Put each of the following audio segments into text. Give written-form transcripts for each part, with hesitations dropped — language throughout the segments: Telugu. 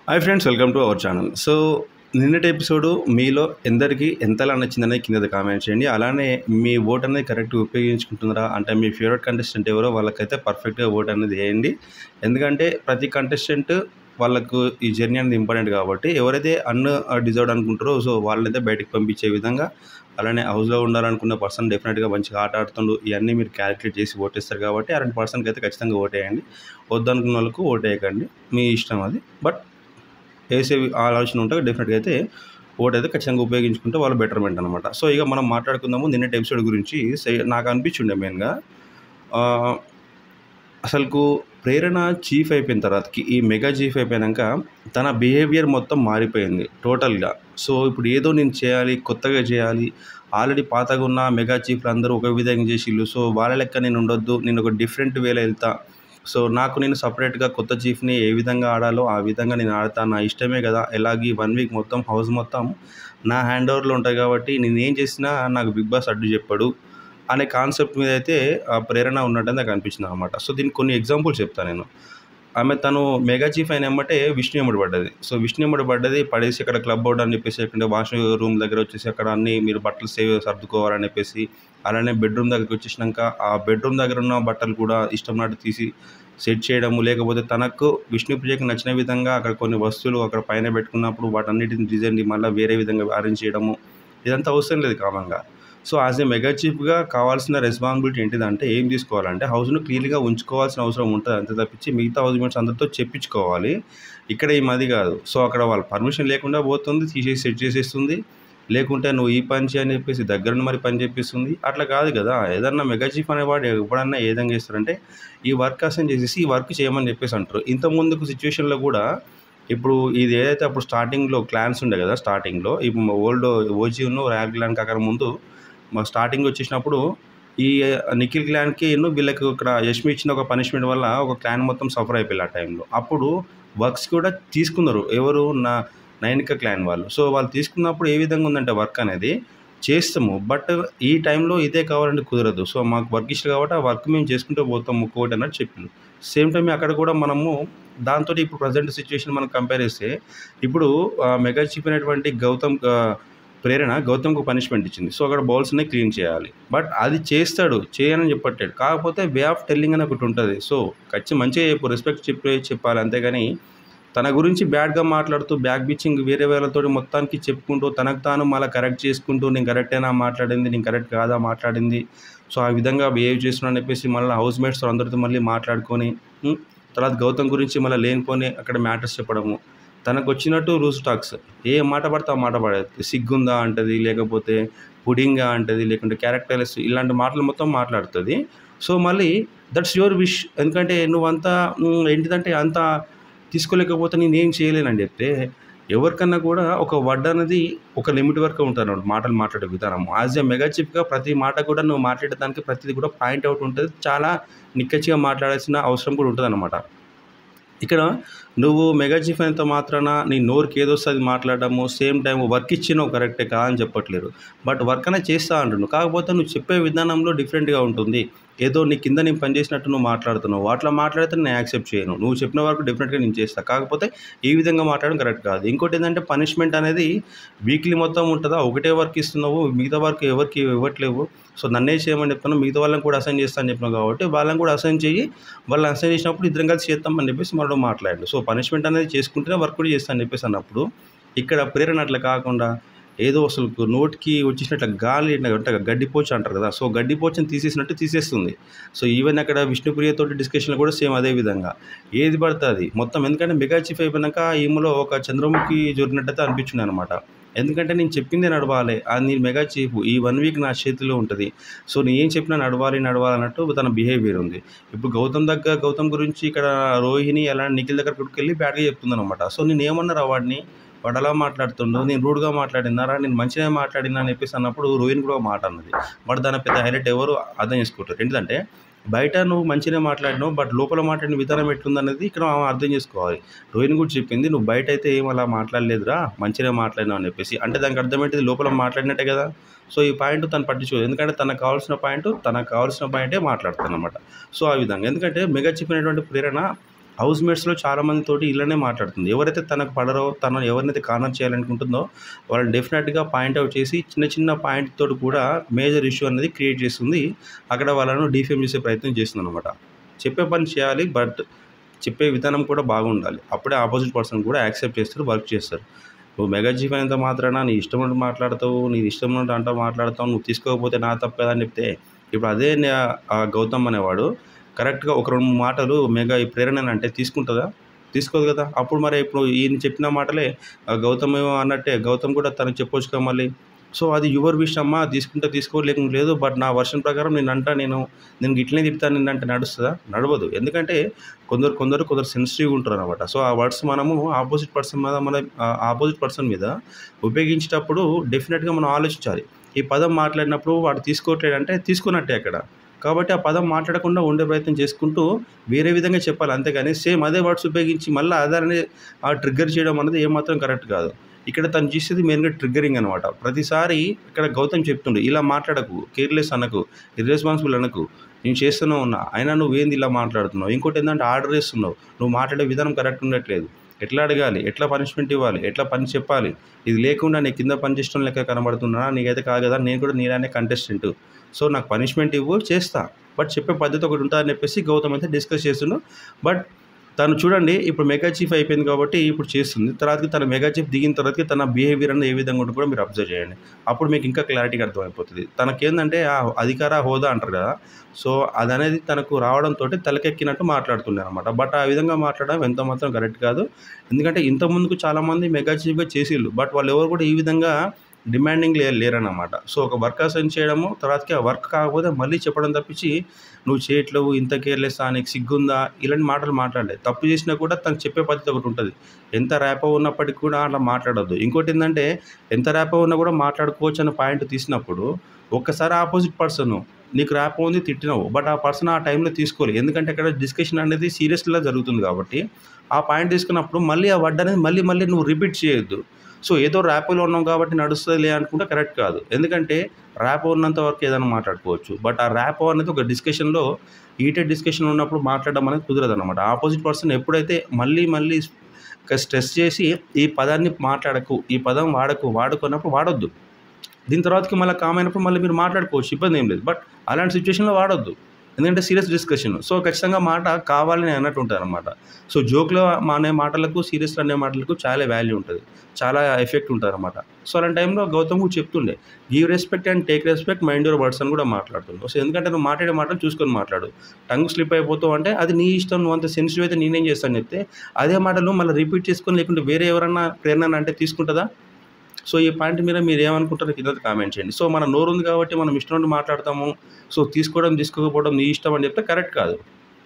Hi friends, welcome to our channel. So నిన్నటి ఎపిసోడు మీలో ఎందరికి ఎంతలా నచ్చిందనేది కింద కామెంట్ చేయండి. అలానే మీ ఓట్ అనేది కరెక్ట్గా ఉపయోగించుకుంటున్నారా అంటే మీ ఫేవరెట్ కంటెస్టెంట్ ఎవరో వాళ్ళకైతే పర్ఫెక్ట్గా ఓట్ అనేది వేయండి. ఎందుకంటే ప్రతి కంటెస్టెంట్ వాళ్ళకు ఈ జర్నీ అనేది ఇంపార్టెంట్ కాబట్టి ఎవరైతే డిజర్వ్డ్ అనుకుంటారో సో వాళ్ళైతే బయటకు పంపించే విధంగా, అలానే హౌస్లో ఉండాలనుకున్న పర్సన్ డెఫినెట్గా మంచిగా ఆట ఆడుతుండు ఇవన్నీ మీరు క్యాలిక్యులేట్ చేసి ఓటేస్తారు కాబట్టి అలాంటి పర్సన్కి అయితే ఖచ్చితంగా ఓటేయండి. వద్దనుకున్న వాళ్ళకు ఓటేయకండి, మీ ఇష్టం అది. బట్ వేసే ఆలోచన ఉంటే డెఫినెట్గా అయితే ఓట్ అయితే ఖచ్చితంగా ఉపయోగించుకుంటే వాళ్ళు బెటర్మెంట్ అనమాట. సో ఇక మనం మాట్లాడుకుందాము నిన్నటి ఎపిసోడ్ గురించి. నాకు అనిపించిండే మెయిన్గా అసలుకు ప్రేరణ చీఫ్ అయిపోయిన తర్వాతకి ఈ మెగా చీఫ్ అయిపోయాక తన బిహేవియర్ మొత్తం మారిపోయింది టోటల్గా. సో ఇప్పుడు ఏదో నేను చేయాలి, కొత్తగా చేయాలి, ఆల్రెడీ పాతగా ఉన్న మెగా చీఫ్లు అందరూ ఒక విధంగా చేసిళ్ళు, సో వాళ్ళ లెక్క నేను ఉండొద్దు, నేను ఒక డిఫరెంట్ వేలో వెళ్తా, సో నాకు నేను సపరేట్గా కొత్త చీఫ్ని ఏ విధంగా ఆడాలో ఆ విధంగా నేను ఆడతాను, నా ఇష్టమే కదా, ఎలాగే 1 వీక్ మొత్తం హౌస్ మొత్తం నా హ్యాండ్ ఓవర్లో ఉంటాయి కాబట్టి నేను ఏం చేసినా నాకు బిగ్ బాస్ అడ్డు చెప్పాడు అనే కాన్సెప్ట్ మీద అయితే ఆ ప్రేరణ ఉన్నట్టు నాకు అనిపించింది అనమాట. సో దీనికి కొన్ని ఎగ్జాంపుల్స్ చెప్తాను నేను. తను మెగా చీఫ్ అయిన ఎమ్మటే విష్ణు ఎమ్మడి పడ్డది. సో విష్ణు ఎమ్మడి పడ్డది పడేసి అక్కడ క్లబ్ బోర్డ్ అని చెప్పేసి అక్కడ వాష్ రూమ్ దగ్గర వచ్చేసి అక్కడ అన్నీ మీరు బట్టలు సర్దుకోవాలని చెప్పేసి, అలానే బెడ్రూమ్ దగ్గరికి వచ్చేసినాక ఆ బెడ్రూమ్ దగ్గర ఉన్న బట్టలు కూడా ఇష్టం నాటి తీసి సెట్ చేయడము, లేకపోతే తనకు విష్ణుప్రియకి నచ్చిన విధంగా అక్కడ కొన్ని వస్తువులు అక్కడ పైన పెట్టుకున్నప్పుడు వాటన్నిటిని డిజైన్ మళ్ళీ వేరే విధంగా అరేంజ్ చేయడము, ఇదంతా అవసరం లేదు కామన్గా. సో యాజ్ ఏ మెగా చీఫ్గా కావాల్సిన రెస్పాన్సిబిలిటీ ఏంటిదంటే ఏం తీసుకోవాలంటే హౌస్ను క్లీన్గా ఉంచుకోవాల్సిన అవసరం ఉంటుంది, అంతే తప్పించి మిగతా హౌస్ మేట్స్ అందరితో చెప్పించుకోవాలి. ఇక్కడ ఏమది కాదు. సో అక్కడ వాళ్ళ పర్మిషన్ లేకుండా పోతుంది, తీసేసి సెట్ చేసేస్తుంది, లేకుంటే నువ్వు ఈ పని చేయని చెప్పేసి దగ్గరుండి మరి పని చేపిస్తుంది. అట్లా కాదు కదా. ఏదన్నా మెగా చీఫ్ అనేవాడు ఎప్పుడన్నా ఏ విధంగా చేస్తారంటే ఈ వర్క్ అసైన్ చేసేసి ఈ వర్క్ చేయమని చెప్పేసి అంటారు. ఇంత ముందుకు సిచ్యువేషన్లో కూడా ఇప్పుడు ఇది ఏదైతే అప్పుడు స్టార్టింగ్లో క్లాన్స్ ఉండే కదా, స్టార్టింగ్లో ఇప్పుడు ఓల్డ్ ఓజీను రాయల్ క్లాన్ కాక ముందు మా స్టార్టింగ్ వచ్చేసినప్పుడు ఈ నిఖిల్ క్లాన్కి వీళ్ళకి ఇక్కడ యష్మి ఇచ్చిన ఒక పనిష్మెంట్ వల్ల ఒక క్లాన్ మొత్తం సఫర్ అయిపోయింది ఆ టైంలో. అప్పుడు వర్క్స్ కూడా తీసుకున్నారు ఎవరు, నైనిక క్లాన్ వాళ్ళు. సో వాళ్ళు తీసుకున్నప్పుడు ఏ విధంగా ఉందంటే వర్క్ అనేది చేస్తాము, బట్ ఈ టైంలో ఇదే కావాలంటే కుదరదు, సో మాకు వర్క్ ఇష్టం కాబట్టి ఆ వర్క్ మేము చేసుకుంటూ పోతాం ముక్కోటి అన్నట్టు చెప్పింది. సేమ్ టైం అక్కడ కూడా మనము దాంతో ఇప్పుడు ప్రజెంట్ సిచ్యువేషన్ మనం కంపేర్ చేస్తే ఇప్పుడు మెగా చీఫ్ అయినటువంటి గౌతమ్కు పనిష్మెంట్ ఇచ్చింది. సో అక్కడ బౌల్స్ని క్లీన్ చేయాలి, బట్ అది చేస్తాడు, చేయనని చెప్పట్టాడు. కాకపోతే వే ఆఫ్ టెల్లింగ్ అని ఒకటి ఉంటుంది. సో మంచిగా రెస్పెక్ట్ చెప్పాలి, అంతేగాని తన గురించి బ్యాడ్గా మాట్లాడుతూ బ్యాక్ బిచ్చింగ్ వేరే వాళ్ళతో మొత్తానికి చెప్పుకుంటూ తనకు తాను మళ్ళీ కరెక్ట్ చేసుకుంటూ నేను కరెక్టేనా మాట్లాడింది, నేను కరెక్ట్ కాదా మాట్లాడింది, సో ఆ విధంగా బిహేవ్ చేస్తున్నాను చెప్పేసి మళ్ళీ హౌస్ మేట్స్ అందరితో మళ్ళీ మాట్లాడుకొని తర్వాత గౌతమ్ గురించి మళ్ళీ లేనిపోని అక్కడ మ్యాటర్స్ చెప్పడము, తనకు వచ్చినట్టు రూల్స్ టాక్స్ ఏ మాట పడితే ఆ మాట పడేది, సిగ్గుందా అంటది, లేకపోతే పుడింగా అంటది, లేకుంటే క్యారెక్టర్లెస్ ఇలాంటి మాటలు మొత్తం మాట్లాడుతుంది. సో మళ్ళీ దట్స్ యువర్ విష్, ఎందుకంటే నువ్వంతా ఏంటిదంటే అంత తీసుకోలేకపోతే నేనేం చేయలేనని చెప్తే ఎవరికన్నా కూడా ఒక వర్డ్ అనేది ఒక లిమిట్ వరకు ఉంటుంది అన్నమాట. మాటలు మాట్లాడే విధానం యాజ్ ఏ మెగా చీఫ్గా ప్రతి మాట కూడా నువ్వు మాట్లాడేదానికి ప్రతిదీ కూడా పాయింట్ అవుట్ ఉంటుంది, చాలా నిక్కచ్చిగా మాట్లాడాల్సిన అవసరం కూడా ఉంటుంది అన్నమాట. ఇక్కడ నువ్వు మెగా చీఫ్ అయినంత మాత్రాన నీ నోరుకి ఏదొస్తుంది మాట్లాడడము, సేమ్ టైం వర్క్ ఇచ్చినావు కరెక్టే కాదని చెప్పట్లేరు, బట్ వర్క్ అనేది చేస్తా అంటున్నావు. కాకపోతే నువ్వు చెప్పే విధానంలో డిఫరెంట్గా ఉంటుంది. ఏదో నీ కింద నేను పని చేసినట్టు నువ్వు మాట్లాడుతున్నావు, అట్లా మాట్లాడితే నేను యాక్సెప్ట్ చేయను, నువ్వు చెప్పిన వరకు డెఫినెట్గా నేను చేస్తాను, కాకపోతే ఈ విధంగా మాట్లాడడం కరెక్ట్ కాదు. ఇంకోటి ఏంటంటే పనిష్మెంట్ అనేది వీక్లీ మొత్తం ఉంటుందా, ఒకటే వర్క్ ఇస్తున్నావు, మిగతా వర్క్ ఎవరికి ఇవ్వట్లేవు, సో నన్నే చేయమని చెప్తున్నావు, మిగతా వాళ్ళని కూడా అసైన్ చేస్తాను చెప్పినావు కాబట్టి వాళ్ళని కూడా అసైన్ చేయి, వాళ్ళని అసైన్ చేసినప్పుడు ఇద్దరం కలిసి చేస్తామని చెప్పేసి మనం మాట్లాడు. సో పనిష్మెంట్ అనేది చేసుకుంటేనే వర్క్ కూడా చేస్తాను చెప్పేసి అన్నప్పుడు ఇక్కడ ప్రేరణ అట్లా కాకుండా ఏదో అసలు నోటికి వచ్చేసినట్ల గాలి అంటే గడ్డిపోచ అంటారు కదా, సో గడ్డిపోచని తీసేసినట్టు తీసేస్తుంది. సో ఈవెన్ అక్కడ విష్ణుప్రియతోటి డిస్కషన్లో కూడా సేమ్ అదే విధంగా ఏది పడుతుంది మొత్తం. ఎందుకంటే మెగా చీఫ్ అయిపోయినాక ఈమెలో ఒక చంద్రముఖి జోరినట్టయితే అనిపించింది అనమాట. ఎందుకంటే నేను చెప్పిందే నడవాలి, అది నేను మెగా చీఫ్, ఈ 1 వీక్ నా చేతిలో ఉంటుంది, సో నేను ఏం చెప్పినా నడవాలి అన్నట్టు తన బిహేవియర్ ఉంది. ఇప్పుడు గౌతమ్ గురించి ఇక్కడ రోహిణి అలా నిఖిల్ దగ్గరకు వెళ్ళి బ్యాడ్గా చెప్తుంది అనమాట. సో నేను ఏమన్నారా వాడు అలా మాట్లాడుతుండు, నేను రూడ్గా మాట్లాడినారా, నేను మంచిగా మాట్లాడినా అని చెప్పేసి అన్నప్పుడు రోహిణి కూడా ఒక మాట అన్నది. బట్ దాని పెద్ద హైలైట్ ఎవరు అర్థం చేసుకుంటారు. ఏంటంటే బయట నువ్వు మంచిగా మాట్లాడినావు, బట్ లోపల మాట్లాడిన విధానం ఎట్లుందనేది ఇక్కడ అర్థం చేసుకోవాలి. రోహిణి కూడా చెప్పింది నువ్వు బయట అయితే ఏం అలా మాట్లాడలేదురా, మంచిగా మాట్లాడినావు అని చెప్పేసి. అంటే దానికి అర్థమేంటిది లోపల మాట్లాడినట్టే కదా. సో ఈ పాయింట్ తను పట్టించుకోదు, ఎందుకంటే తనకు కావాల్సిన పాయింటే మాట్లాడుతాను అనమాట. సో ఆ విధంగా ఎందుకంటే మెగా చెప్పినటువంటి ప్రేరణ హౌస్‌మేట్స్‌లో చాలా మందితోటి ఇలానే మాట్లాడుతుంది. ఎవరైతే తనకు పడరో, తనను ఎవరినైతే కార్నర్ చేయాలనుకుంటుందో వాళ్ళని డెఫినెట్‌గా పాయింట్ ఔట్ చేసి చిన్న చిన్న పాయింట్ తోటి కూడా మేజర్ ఇష్యూ అనేది క్రియేట్ చేస్తుంది. అక్కడ వాళ్ళను డీఫేమ్ చేసే ప్రయత్నం చేస్తుందనమాట. చెప్పే పని చేయాలి. బట్ చెప్పే విధానం కూడా బాగుండాలి. అప్పుడే ఆపోజిట్ పర్సన్ కూడా యాక్సెప్ట్ చేస్తారు, వర్క్ చేస్తారు. నువ్వు మెగా చీఫ్ అయినంత మాత్రాన నీ ఇష్టం ఉన్నట్టు మాట్లాడతావు, నీ ఇష్టం ఉన్నట్టు అంతా మాట్లాడతావు, నువ్వు తీసుకోకపోతే నా తప్పు కదా అని చెప్తే, ఇప్పుడు అదే గౌతమ్ అనేవాడు కరెక్ట్‌గా ఒక 2, 3 మాటలు మెగా ఈ ప్రేరణని అంటే తీసుకుంటదా? తీసుకోదు కదా! అప్పుడు మరి ఇప్పుడు ఈయన చెప్పిన మాటలే గౌతమ్ ఏమో అన్నట్టే గౌతమ్ కూడా తనకు చెప్పొచ్చు కదా మళ్ళీ. సో, అది యువర్ విష్ అమ్మా తీసుకుంటే తీసుకో లేకుంటే లేదు. బట్ నా వర్షన్ ప్రకారం నేను గిట్లనే తిడతాను నిన్నంటే నడుస్తదా? నడవదు. ఎందుకంటే కొందరు సెన్సిటివ్‌గా ఉంటారనమాట. సో, ఆ వర్డ్స్ మనము ఆపోజిట్ పర్సన్ మీద ఉపయోగించేటప్పుడు డెఫినిట్‌గా మనం ఆలోచించాలి. ఈ పదం మాట్లాడినప్పుడు వాడు తీసుకోవట్లేదంటే తీసుకున్నట్టే అక్కడ. కాబట్టి ఆ పదం మాట్లాడకుండా ఉండే ప్రయత్నం చేసుకుంటూ వేరే విధంగా చెప్పాలి. అంతేగాని సేమ్ అదే వర్డ్స్ ఉపయోగించి మళ్ళా అదాన్ని ట్రిగ్గర్ చేయడం అనేది ఏమాత్రం కరెక్ట్ కాదు. ఇక్కడ తను చేసేది మెయిన్‌గా ట్రిగ్గరింగ్ అనమాట. ప్రతిసారి ఇక్కడ గౌతమ్ చెప్తుండు, ఇలా మాట్లాడకు, కేర్‌లెస్ అనకు, ఇర్రెస్పాన్సిబుల్ అనకు. నేను చేస్తూనే ఉన్నా. అయినా నువ్వేంది ఇలా మాట్లాడుతున్నావు? ఇంకోటేందంటే ఆర్డర్ ఇస్తున్నావు. నువ్వు మాట్లాడే విధానం కరెక్ట్ ఉండట్లేదు. ఎట్లా అడగాలి? ఎట్లా పనిష్మెంట్ ఇవ్వాలి? ఎట్లా పని చెప్పాలి? ఇది లేకుండా నేను కింద పని చేసేటోని లెక్క కనబడుతున్నానా? నీకైతే కాదు కదా! నేను కూడా నీలానే కంటెస్టెంటు. సో, నాకు పనిష్మెంట్ ఇవ్వు చేస్తా. బట్ చెప్పే పద్ధతి ఒకటి ఉంటదని చెప్పేసి గౌతమ్ అయితే డిస్కస్ చేస్తుండు. బట్ తను చూడండి ఇప్పుడు మెగా చీఫ్ అయిపోయింది కాబట్టి ఇప్పుడు చేస్తుంది. తర్వాతకి తను మెగా చీఫ్ దిగిన తర్వాతకి తన బిహేవియర్ అనేది ఏ విధంగా ఉంటుందో కూడా మీరు అబ్జర్వ్ చేయండి. అప్పుడు మీకు ఇంకా క్లారిటీగా అర్థమైపోతది. తనకేందంటే ఆ అధికార హోదా అంటారు కదా! సో, అదనేది తనకు రావడంతోటి తలకెక్కినట్టు మాట్లాడుతుండేనమాట. బట్ ఆ విధంగా మాట్లాడడం ఎంత మాత్రం కరెక్ట్ కాదు. ఎందుకంటే ఇంతకుముందుకు చాలామంది మెగా చీఫ్‌గా చేసిళ్ళు. బట్ వాళ్ళెవరు కూడా ఈ విధంగా డిమాండింగ్ లేరనమాట. సో, ఒక వర్క్ అసైన్ చేయడము, తర్వాతకి ఆ వర్క్ కాకపోతే మళ్ళీ చెప్పడం తప్పించి, "నువ్వు చేయట్లేవు, ఇంత కేర్‌లెస్సా, నీకు సిగ్గుందా?" ఇలాంటి మాటలు మాట్లాడలే. తప్పు చేసినా కూడా తనకు చెప్పే పద్ధతి ఒకటుంటది. ఎంత ర్యాపో ఉన్నప్పటికి కూడా అట్లా మాట్లాడొద్దు. ఇంకోటేందంటే, ఎంత ర్యాపో ఉన్నా కూడా మాట్లాడుకోవచ్చు అన్న పాయింట్ తీసినప్పుడు, ఒక్కసారి ఆపోజిట్ పర్సను నీకు ర్యాపో ఉంది తిట్టినవు. బట్ ఆ పర్సన్ ఆ టైంలో తీసుకోలే. ఎందుకంటే అక్కడ డిస్కషన్ అనేది సీరియస్‌గా జరుగుతుంది కాబట్టి, ఆ పాయింట్ తీసుకున్నప్పుడు మళ్ళీ ఆ వర్డ్ అనేది మళ్ళీ మళ్ళీ నువ్వు రిపీట్ చేయొద్దు. సో, ఏదో ర్యాపోలో ఉన్నాం కాబట్టి నడుస్తదిలే అనుకుంటే కరెక్ట్ కాదు. ఎందుకంటే ర్యాపో ఉన్నంత వరకు ఏదైనా మాట్లాడుకోవచ్చు. బట్ ఆ ర్యాపో అనేది ఒక డిస్కషన్‌లో హీటెడ్ డిస్కషన్ ఉన్నప్పుడు మాట్లాడడం అనేది కుదరదనమాట. ఆపోజిట్ పర్సన్ ఎప్పుడైతే మళ్ళీ మళ్ళీ స్ట్రెస్ చేసి ఈ పదాన్ని మాట్లాడకు, ఈ పదం వాడకు అన్నప్పుడు వాడొద్దు. దీని తర్వాతకి మళ్ళీ కామ్ అయినప్పుడు మళ్ళీ మీరు మాట్లాడుకోవచ్చు. ఇబ్బందేం లేదు. బట్ అలాంటి సిట్యుయేషన్‌లో వాడొద్దు. ఎందుకంటే సీరియస్ డిస్కషన్. సో, ఖచ్చితంగా మాట కావాలని అన్నట్టు ఉంటదనమాట. సో, జోక్‌లో అనే మాటలకు, సీరియస్‌లో అనే మాటలకు చాలా వాల్యూ ఉంటది. చాలా ఎఫెక్ట్ ఉంటదనమాట. సో, అలాంటి టైంలో గౌతమ్ కూడా చెప్తుండే, give respect and take respect, mind your words అని కూడా మాట్లాడుతుండు. సో, ఎందుకంటే నువ్వు మాట్లాడే మాటలు చూసుకొని మాట్లాడు. టంగ్ స్లిప్ అయిపోతావు అంటే అది నీ ఇష్టం. నువ్వు అంత సెన్సిటివ్ అయితే నేనేం చేస్తా అని చెప్తే, అదే మాటలు మళ్ళీ రిపీట్ చేసుకొని లేకుంటే వేరే ఎవరన్నా ప్రేరణ అంటే తీసుకుంటదా? సో, ఈ పాయింట్ మీద మీరేమనుకుంటారో కింద కామెంట్ చేయండి. సో, మన నోరుంది కాబట్టి మనం ఇష్టం ఉన్నట్టు మాట్లాడతాము. సో, తీసుకోవడం, తీసుకోకపోవడం నీ ఇష్టం అని చెప్తే కరెక్ట్ కాదు.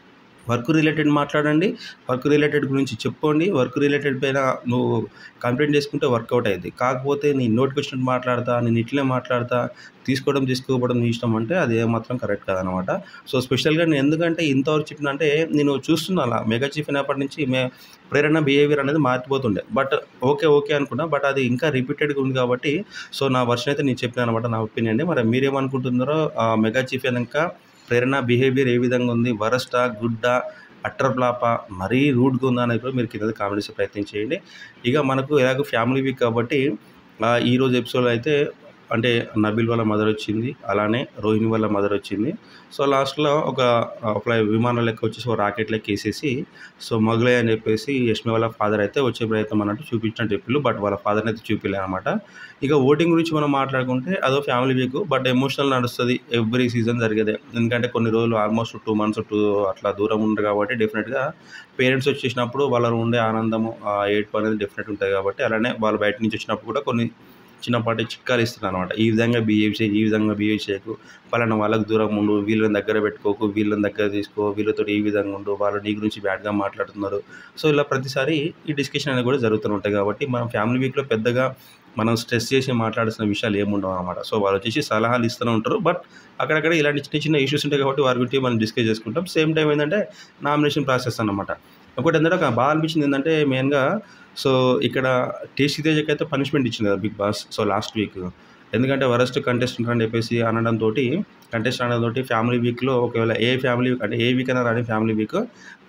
వర్క్ రిలేటెడ్ మాట్లాడండి. వర్క్ రిలేటెడ్ గురించి చెప్పుకోండి. వర్క్ రిలేటెడ్ పైన నువ్వు కంప్లెయింట్ చేసుకుంటే వర్కౌట్ అయిద్ది. కాకపోతే నీ నోటికొచ్చినట్టు మాట్లాడతా, నేను ఇట్లే మాట్లాడతా, తీసుకోవడం, తీసుకోకపోవడం నీ ఇష్టం అంటే అది ఏమాత్రం కరెక్ట్ కాదనమాట. సో, స్పెషల్‌గా నేను ఎందుకంటే ఇంతవరకు చెప్పినా అంటే నేను చూస్తున్నా అలా మెగా చీఫ్ అయినప్పటి నుంచి ప్రేరణ బిహేవియర్ అనేది మారిపోతుండే. బట్ ఓకే అనుకున్నా. బట్ అది ఇంకా రిపీటెడ్‌గా ఉంది కాబట్టి సో, నా వర్షన్ అయితే నేను చెప్పాననమాట. నా ఒపీనియన్. మరి మీరేమనుకుంటున్నారో మెగా చీఫ్ అయినంక ప్రేరణ బిహేవియర్ ఏ విధంగా ఉంది? వరస్టా? గుడ్డా? అట్టర్ ఫ్లాపా? మరీ రూడ్‌గా ఉందా అనేది కూడా మీరు కింద కామెంట్ చేసే ప్రయత్నం చేయండి. ఇక మనకు ఎలాగో ఫ్యామిలీ వీక్ కాబట్టి ఈరోజు ఎపిసోడ్‌లో అయితే అంటే నబీల్ వాళ్ళ మదర్ వచ్చింది. అలానే రోహిణి వాళ్ళ మదర్ వచ్చింది. సో, లాస్ట్‌లో ఒక విమానం లెక్క వచ్చేసి ఒక రాకెట్ లెక్క ఎసేసి సో, మొగలై అని చెప్పేసి యష్మి వాళ్ళ ఫాదర్ అయితే వచ్చే ప్రయత్నం అన్నట్టు చూపించినట్టు చెప్పిళ్ళు. బట్ వాళ్ళ ఫాదర్‌ని అయితే చూపియలే అనమాట. ఇక ఓటింగ్ గురించి మనం మాట్లాడుకుంటే అదో ఫ్యామిలీ వీక్. బట్ ఎమోషనల్ నడుస్తది. ఎవ్రీ సీజన్ జరిగేదే. ఎందుకంటే కొన్ని రోజులు ఆల్మోస్ట్ 2 మంత్స్ అట్లా దూరం ఉండరు కాబట్టి డెఫినిట్‌గా పేరెంట్స్ వచ్చేసినప్పుడు వాళ్ళలో ఉండే ఆనందము, ఏడుపు అనేది డెఫినెట్ ఉంటది కాబట్టి అలానే వాళ్ళు బయట నుంచి వచ్చినప్పుడు కూడా కొన్ని చిన్నపాటి చిట్కాలు ఇస్తున్నారనమాట. ఈ విధంగా బిహేవ్ చేయి, ఈ విధంగా బిహేవ్ చేయకు, పలానా వాళ్ళకి దూరంగా ఉండు, వీళ్ళని దగ్గర పెట్టుకోకు, వీళ్ళని దగ్గర తీసుకో, వీళ్ళతోటి ఈ విధంగా ఉండు, వాళ్ళు నీ గురించి బ్యాడ్‌గా మాట్లాడుతున్నారు. సో, ఇలా ప్రతిసారి ఈ డిస్కషన్ అనేది కూడా జరుగుతూనే ఉంటాయి కాబట్టి మనం ఫ్యామిలీ వీక్‌లో పెద్దగా మనం స్ట్రెస్ చేసి మాట్లాడాల్సిన విషయాలు ఏముండవనమాట. సో, వాళ్ళు వచ్చేసి సలహాలు ఇస్తూనే ఉంటారు. బట్ అక్కడక్కడ ఇలాంటి చిన్న చిన్న ఇష్యూస్ ఉంటాయి కాబట్టి వారి గురించి మనం డిస్కస్ చేసుకుంటాం. సేమ్ టైమ్ ఏంటంటే నామినేషన్ ప్రాసెస్ అన్నమాట. ఇంకోటేంటంటే బాగా అనిపించింది ఏంటంటే మెయిన్‌గా సో, ఇక్కడ 'టేస్టీ తేజ'కైతే పనిష్మెంట్ ఇచ్చింది కదా 'Bigg Boss'. So, last week. ఎందుకంటే వరస్ట్ కంటెస్టెంట్ అని చెప్పేసి కంటెస్టెంట్ అనడంతోటి ఫ్యామిలీ వీక్‌లో ఒకవేళ ఏ వీక్ అయినా రాని ఫ్యామిలీ వీక్. బట్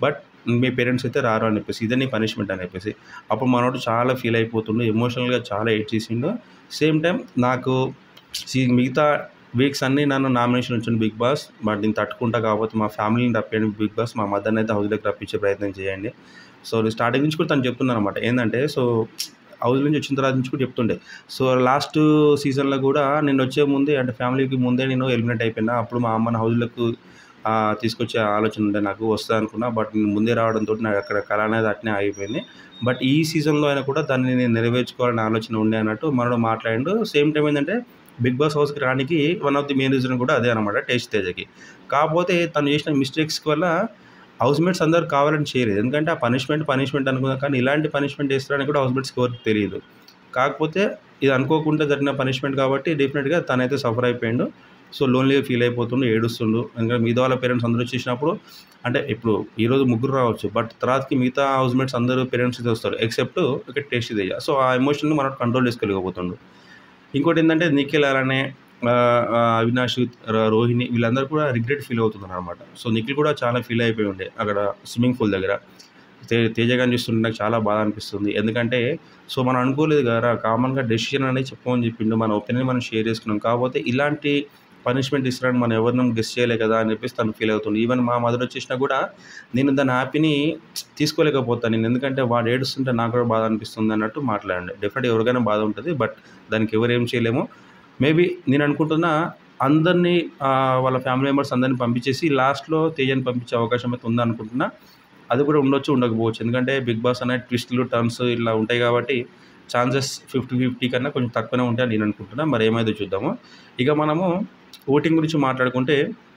మీ పేరెంట్స్ అయితే రారు అని చెప్పేసి, ఇదే నీ పనిష్మెంట్ అని చెప్పేసి. అప్పుడు మనోడు చాలా ఫీల్ అయిపోతుండు, ఎమోషనల్‌గా చాలా ఏడ్చేసిండు. సేమ్ టైమ్ నాకు మిగతా వీక్స్ అన్నీ నన్ను నామినేషన్ ఉంచండి బిగ్ బాస్, బట్ నేను తట్టుకుంటా, కాకపోతే మా ఫ్యామిలీని రప్పియండి బిగ్ బాస్, మా మదర్‌ని అయితే హౌస్‌లోకి రప్పించే ప్రయత్నం చేయండి. సో నేను స్టార్టింగ్ నుంచి కూడా తను చెప్తుందనమాట. ఏందంటే సో హౌస్ నుంచి వచ్చిన తర్వాత నుంచి కూడా చెప్తుండే. సో లాస్ట్ సీజన్‌లో కూడా నేను వచ్చే ముందే, అంటే ఫ్యామిలీకి ముందే నేను ఎలిమినేట్ అయిపోయినా. అప్పుడు మా అమ్మని హౌస్‌లోకి తీసుకొచ్చే ఆలోచన ఉండే నాకు, వస్తదనుకున్నా. బట్ నేను ముందే రావడంతోటి నాకు అక్కడ కల అనేది అట్నే ఆగిపోయింది. బట్ ఈ సీజన్‌లో అయినా కూడా దాన్ని నేను నెరవేర్చుకోవాలనే ఆలోచన ఉండే అన్నట్టు మనోడు మాట్లాడిండు. సేమ్ టైమ్ ఏందంటే బిగ్ బాస్ హౌస్‌కి రానికి one of the main reason కూడా అదే అనమాట, టేస్ట్ తేజకి. కాకపోతే తను చేసిన మిస్టేక్స్ వల్ల హౌస్‌మేట్స్ అందరూ కావాలని చేయలేదు. ఎందుకంటే ఆ పనిష్మెంట్ అనుకున్నాం, కానీ ఇలాంటి పనిష్మెంట్ ఇస్తారని కూడా హౌస్‌మేట్స్‌కి ఎవరికీ తెలీదు. కాకపోతే ఇది అనుకోకుండా జరిగిన పనిష్మెంట్ కాబట్టి డెఫినెట్‌గా తనైతే సఫర్ అయిపోయిండు. సో లోన్లీగా ఫీల్ అయిపోతుండు, ఏడుస్తుండు. ఎందుకంటే మిగతా వాళ్ళ పేరెంట్స్ అందరూ వచ్చేసినప్పుడు, అంటే ఇప్పుడు ఈరోజు ముగ్గురు రావచ్చు, బట్ తర్వాతకి మిగతా హౌస్‌మేట్స్ అందరూ పేరెంట్స్ అయితే వస్తారు, ఎక్సెప్ట్ ఇక్కడ టేస్టీ తేజ. సో ఆ ఎమోషన్‌ని మనం కంట్రోల్ చేసుకోలేకపోతుండు. ఇంకోటేందంటే నిఖిల్ అలానే అవినాష్, రోహిణి వీళ్ళందరూ కూడా రిగ్రెట్ ఫీల్ అవుతున్నారనమాట. సో నిఖిల్ కూడా చాలా ఫీల్ అయిపోయి ఉండే అక్కడ స్విమ్మింగ్ పూల్ దగ్గర. తేజ గారిని చూస్తుంటే నాకు చాలా బాధ అనిపిస్తుంది. ఎందుకంటే సో మనం అనుకోలేదు కదరా, కామన్‌గా డెసిషన్ అనేది చెప్పమని చెప్పిండు, మన ఒపీనియన్ మనం షేర్ చేసుకున్నాం. కాకపోతే ఇలాంటి పనిష్మెంట్ ఇస్తారని మనం ఎవరినం గెస్ చేయలే కదా అని చెప్పేసి తను ఫీల్ అవుతుంది. ఈవెన్ మా మదర్ వచ్చేసినా కూడా నేను దాని హ్యాపీని తీసుకోలేకపోతాను నేను, ఎందుకంటే వాడు ఏడుస్తుంటే నాకు కూడా బాధ అనిపిస్తుంది అన్నట్టు మాట్లాడండి. డెఫినెట్‌గా ఎవరికైనా బాధ ఉంటుంది, బట్ దానికి ఎవరు ఏం చేయలేము. మేబీ నేను అనుకుంటున్నా అందరినీ వాళ్ళ ఫ్యామిలీ మెంబర్స్ అందరిని పంపించేసి లాస్ట్‌లో తేజని పంపించే అవకాశం అయితే ఉందనుకుంటున్నా. అది కూడా ఉండొచ్చు, ఉండకపోవచ్చు. ఎందుకంటే బిగ్ బాస్ అనే ట్విస్టులు, టర్న్స్ ఇలా ఉంటాయి కాబట్టి ఛాన్సెస్ 50-50 కన్నా కొంచెం తక్కువనే ఉంటాయని నేను అనుకుంటున్నా. మరి ఏమైందో చూద్దాము. ఇక మనము ఓటింగ్ గురించి మాట్లాడుకుంటే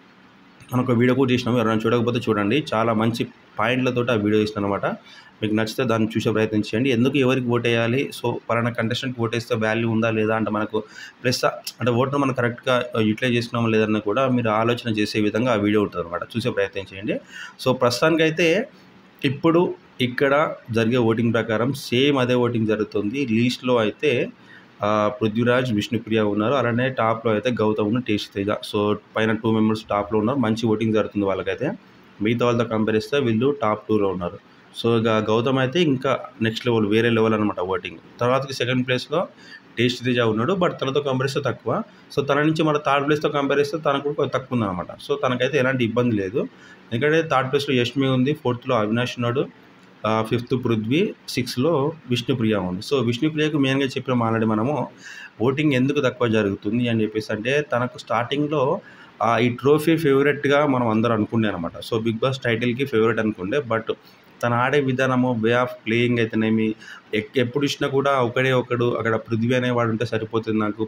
మనం ఒక వీడియో కూడా చేసినాము. ఎవరైనా చూడకపోతే చూడండి. చాలా మంచి పాయింట్లతోటి ఆ వీడియో చేసినాననమాట. మీకు నచ్చితే దాన్ని చూసే ప్రయత్నం చేయండి. ఎందుకు ఎవరికి ఓటేయాలి, సో పలానా కంటెస్టెంట్‌కి ఓటేస్తే వాల్యూ ఉందా లేదా, అంటే మనకు ప్లస్ అంటే ఓటును మనం కరెక్ట్‌గా యుటిలైజ్ చేస్తున్నామా లేదన్నా కూడా మీరు ఆలోచన చేసే విధంగా ఆ వీడియో ఉంటుందనమాట. చూసే ప్రయత్నం చేయండి. సో ప్రస్తుతానికైతే ఇప్పుడు ఇక్కడ జరిగే ఓటింగ్ ప్రకారం సేమ్ అదే ఓటింగ్ జరుగుతుంది. లీస్ట్‌లో అయితే పృథ్వీరాజ్, విష్ణుప్రియ ఉన్నారు. అలానే టాప్‌లో అయితే గౌతమ్, టేస్ట్ తేజ. సో పైన 2 మెంబర్స్ టాప్‌లో ఉన్నారు. మంచి ఓటింగ్ జరుగుతుంది వాళ్ళకైతే. మిగతా వాళ్ళతో కంపేర్ చేస్తే వీళ్ళు టాప్ 2లో ఉన్నారు. సో ఇక గౌతమ్ అయితే ఇంకా నెక్స్ట్ లెవెల్, వేరే లెవెల్ అనమాట ఓటింగ్. తర్వాతకి సెకండ్ ప్లేస్‌లో టేస్ట్ తేజ ఉన్నాడు. బట్ తనతో కంపేర్ చేస్తే తక్కువ. సో తన నుంచి మన థర్డ్ ప్లేస్‌తో కంపేర్ చేస్తే తనకు కూడా తక్కువ ఉందనమాట. సో తనకైతే ఎలాంటి ఇబ్బంది లేదు. ఎందుకంటే థర్డ్ ప్లేస్‌లో యష్మి ఉంది, ఫోర్త్‌లో అవినాష్ ఉన్నాడు, ఫిఫ్త్ పృథ్వీ, 6లో విష్ణుప్రియ ఉంది. సో విష్ణుప్రియకు మెయిన్‌గా చెప్పినాం ఆల్రెడీ మనము, ఓటింగ్ ఎందుకు తక్కువ జరుగుతుంది అని చెప్పేసి అంటే తనకు స్టార్టింగ్‌లో ఈ ట్రోఫీ ఫేవరెట్‌గా మనం అందరం అనుకుండే అనమాట. సో బిగ్ బాస్ టైటిల్‌కి ఫేవరెట్ అనుకుండే. బట్ తను ఆడే విధానము, వే ఆఫ్ ప్లేయింగ్ అయితేనేమి, ఎప్పుడు ఇచ్చినా కూడా ఒకడే ఒకడు అక్కడ పృథ్వీ అనేవాడు ఉంటే సరిపోతుంది నాకు.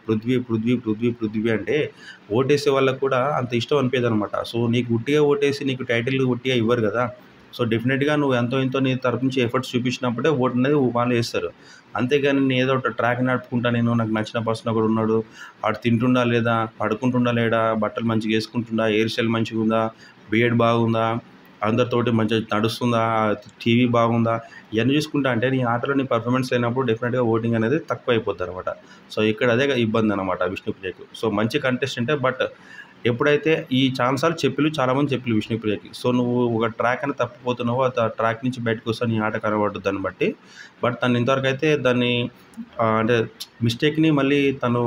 పృథ్వీ అంటే ఓటేసే వాళ్ళకి కూడా అంత ఇష్టం అనిపియదనమాట. సో నీకు ఉట్టిగా ఓటేసి నీకు టైటిల్ ఉట్టిగా ఇవ్వరు కదా. సో డెఫినెట్‌గా నువ్వు ఎంతో ఇంతో నీ తరపు నుంచి ఎఫర్ట్స్ చూపించినప్పుడే ఓటు అనేది వాళ్ళు వేస్తారు. అంతేగాని నేను ఏదో ఒక ట్రాక్ నడుపుకుంటా, నేను నాకు నచ్చిన పర్సన్ ఒకడు ఉన్నాడు, వాడు తింటుండా లేదా, పడుకుంటుండా లేడా, బట్టలు మంచిగా వేసుకుంటుండా, హెయిర్ స్టైల్ మంచిగా ఉందా, బియర్డ్ బాగుందా, అందరితోటి మంచిగా నడుస్తుందా, టీవీ బాగుందా, ఇవన్నీ చూసుకుంటా అంటే నీ ఆటలో నీ పర్ఫార్మెన్స్ లేనప్పుడు డెఫినెట్‌గా ఓటింగ్ అనేది తక్కువ అయిపోద్దనమాట. సో ఇక్కడ అదే ఇబ్బంది అనమాట విష్ణుప్రియకు. సో మంచి కంటెస్టెంటే, బట్ ఎప్పుడైతే ఈ ఛాన్సాలు చాలామంది చెప్పిళ్ళు విష్ణుప్రియకి. సో నువ్వు ఒక ట్రాక్ అని తప్పిపోతున్నావు, ఆ ట్రాక్ నుంచి బయటకొస్తే నీ ఆట కనబడదు దాన్ని బట్టి. బట్ తను ఇంతవరకు అయితే దాన్ని అంటే మిస్టేక్‌ని మళ్ళీ తను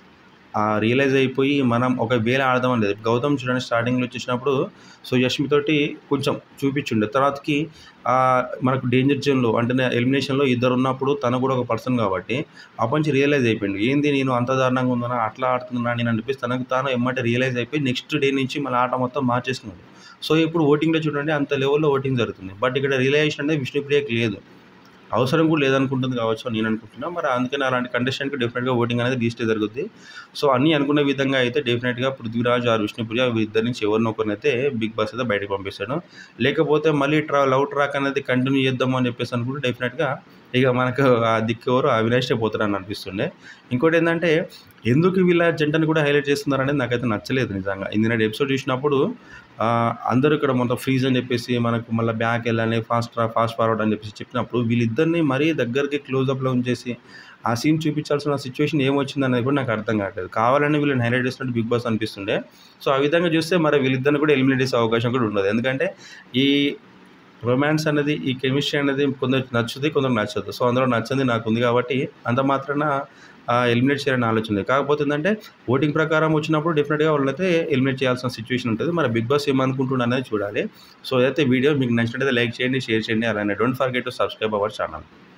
రియలైజ్ అయిపోయి మనం ఒక వేళ ఆడదాం అని లేదు. గౌతమ్ చూడండి స్టార్టింగ్‌లో వచ్చేసినప్పుడు సో యష్మితోటి కొంచెం చూపించుండే. తర్వాతకి మనకు డేంజర్ జోన్‌లో అంటే ఎలిమినేషన్‌లో ఇద్దరు ఉన్నప్పుడు తను కూడా ఒక పర్సన్ కాబట్టి అప్పటి నుంచి రియలైజ్ అయిపోయిండు. ఏంది నేను అంత దారుణంగా ఉన్నానా, అట్లా ఆడుతున్నానా నేను అనిపిస్తే తనకు తాను ఎమ్మటే రియలైజ్ అయిపోయి నెక్స్ట్ డే నుంచి మళ్ళీ ఆట మొత్తం మార్చేసుకున్నాడు. సో ఇప్పుడు ఓటింగ్‌లో చూడండి అంత లెవెల్‌లో ఓటింగ్ జరుగుతుంది. బట్ ఇక్కడ రియలైజేషన్ అనేది విష్ణుప్రియకి లేదు. అవసరం కూడా లేదనుకుంటుంది కావచ్చు అని నేను అనుకుంటున్నా. మరి అందుకని అలాంటి కంటెస్టెంట్‌కి డెఫినెట్‌గా ఓటింగ్ అనేది లీస్టే జరుగుద్ది. సో అన్నీ అనుకున్న విధంగా అయితే డెఫినెట్‌గా పృథ్వీరాజ్ ఆర్ విష్ణుప్రియ వీళ్ళిద్దరి నుంచి ఎవరినో ఒకరినైతే బిగ్ బాస్ అయితే బయటకు పంపిస్తాడు. లేకపోతే మళ్ళీ లవ్ ట్రాక్ అనేది కంటిన్యూ చేద్దాము అని చెప్పేసి అనుకుంటే డెఫినెట్‌గా ఇక మనకు ఆ దిక్కెవరు అవినాషే పోతారని అనిపిస్తుండే. ఇంకోటేందంటే ఎందుకు వీళ్ళ జంటని కూడా హైలైట్ చేస్తున్నారనేది నాకైతే నచ్చలేదు నిజంగా. నిన్నటి ఎపిసోడ్ చూసినప్పుడు అందరూ ఇక్కడ మొత్తం ఫ్రీజ్ అని చెప్పేసి మనకు మళ్ళీ బ్యాక్ వెళ్ళాలి, ఫాస్ట్ ఫార్వర్డ్ అని చెప్పేసి చెప్పినప్పుడు వీళ్ళిద్దరిని మరీ దగ్గరికి క్లోజప్‌లో ఉంచేసి ఆ సీన్ చూపించాల్సిన సిచ్యువేషన్ ఏమొచ్చిందనేది కూడా నాకు అర్థం కావట్లేదు. కావాలని వీళ్ళని హైలైట్ చేసినట్టు బిగ్ బాస్ అనిపిస్తుండే. సో ఆ విధంగా చూస్తే మరి వీళ్ళిద్దరిని కూడా ఎలిమినేట్ చేసే అవకాశం కూడా ఉండదు. ఎందుకంటే ఈ రొమాన్స్ అనేది, ఈ కెమిస్ట్రీ అనేది కొందరికి నచ్చుద్ది, కొందరికి నచ్చదు. సో, అందులో నచ్చింది నాకుంది కాబట్టి అంత మాత్రాన ఎలిమినేట్ చేయాలని ఆలోచన లేదు. కాకపోతే ఏందంటే ఓటింగ్ ప్రకారం వచ్చినప్పుడు డెఫినిట్‌గా వాళ్ళనైతే ఎలిమినేట్ చేయాల్సిన సిట్యుయేషన్ ఉంటది. మరి 'బిగ్ బాస్' ఏమనుకుంటుండనేది చూడాలి. సో, ఏదైతే వీడియో మీకు నచ్చినట్టయితే లైక్ చేయండి, షేర్ చేయండి. అలానే don't forget to subscribe our channel.